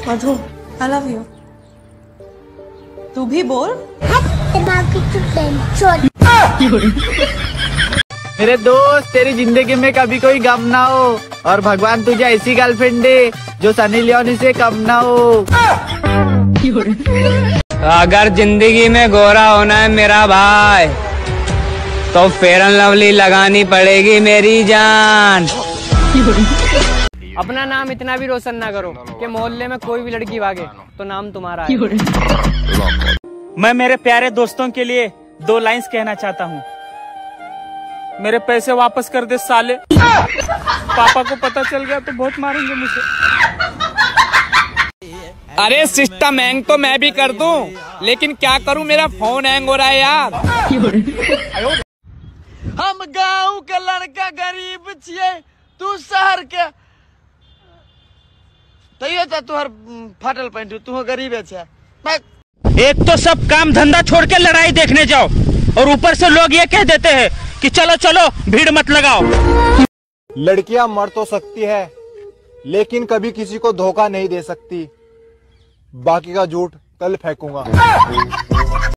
Madhu, I love you. तू भी बोल। मेरे दोस्त, तेरी जिंदगी में कभी कोई गम ना हो और भगवान तुझे ऐसी गर्लफ्रेंड दे जो सनी लियोनी से कम ना हो। अगर जिंदगी में गोरा होना है मेरा भाई तो फेयर एंड लवली लगानी पड़ेगी मेरी जान। अपना नाम इतना भी रोशन ना करो कि मोहल्ले में कोई भी लड़की भागे तो नाम तुम्हारा है। मैं मेरे प्यारे दोस्तों के लिए 2 लाइंस कहना चाहता हूँ। मेरे पैसे वापस कर दे साले। पापा को पता चल गया तो बहुत मारेंगे मुझे। अरे सिस्टम हैंग तो मैं भी कर दूं, लेकिन क्या करूं, मेरा फोन हैंग हो रहा है यार। हम गाँव के लड़का गरीब छिए, तू शहर के तुहर फाटल पहन तू गरीब है। एक तो सब काम धंधा छोड़ के लड़ाई देखने जाओ और ऊपर से लोग ये कह देते हैं कि चलो चलो भीड़ मत लगाओ। लड़कियां मर तो सकती है लेकिन कभी किसी को धोखा नहीं दे सकती। बाकी का झूठ कल फेंकूंगा।